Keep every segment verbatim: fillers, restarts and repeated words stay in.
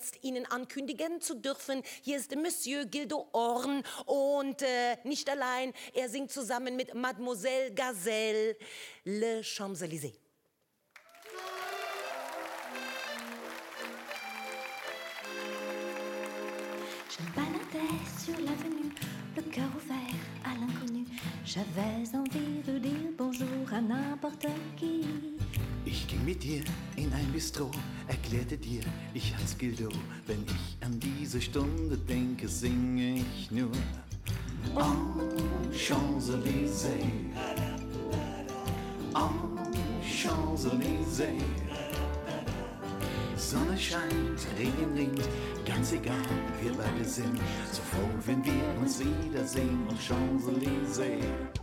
jetzt Ihnen ankündigen zu dürfen, hier ist Monsieur Gildo Horn und äh, nicht allein, er singt zusammen mit Mademoiselle Gazelle Le Champs-Élysées. Je me baladais sur l'avenue, le cœur ouvert à l'inconnu. J'avais envie de dire bonjour à n'importe qui. Ich ging mit dir in ein Bistro, erklärte dir, ich heiß Gildo. Wenn ich an diese Stunde denke, singe ich nur En Champs-Élysées, En Champs-Élysées. Sonne scheint, Regen ringt, ganz egal, wir beide sind so froh, wenn wir uns wiedersehen auf Champs-Élysées.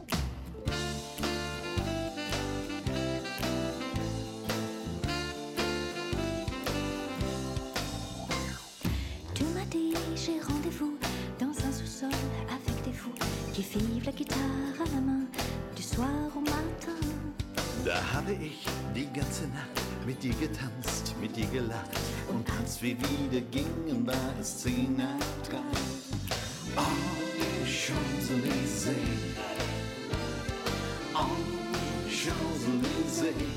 J'ai rendez-vous dans un sous-sol avec des fous qui vivent la guitare à la main du soir au matin. Da habe ich die ganze Nacht mit dir getanzt, mit dir gelacht und als wir wieder gingen, war es zehn nach drei. En Champs-Élysées, En Champs-Élysées.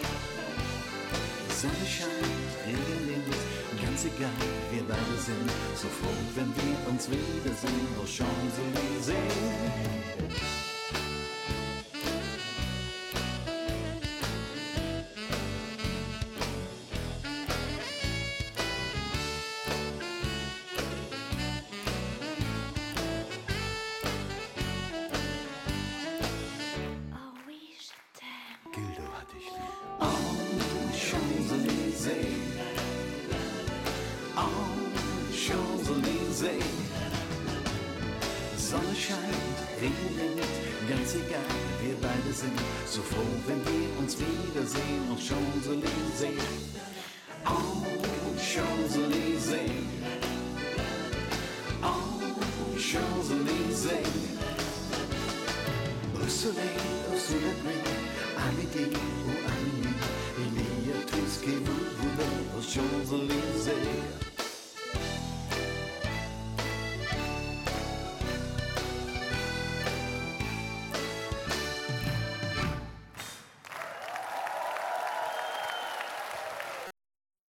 Sonne scheint, Regen rinnt, ganz egal, wir beide sind so froh, wenn wir uns wiedersehen auf Champs-Élysées. Oh oui, je t'aime. Gildo hat dich lieb. En Champs-Élysées, En Champs-Élysées. Sonne scheint, Regen rinnt, ganz egal, wir beide sind so froh, wenn wir uns wiedersehen auf Champs-Élysées. En Champs-Élysées, En Champs-Élysées. Au soleil, au sous la pluie, à midi ou à minuit, il y a tout ce que vous voulez aux Champs-Élysées.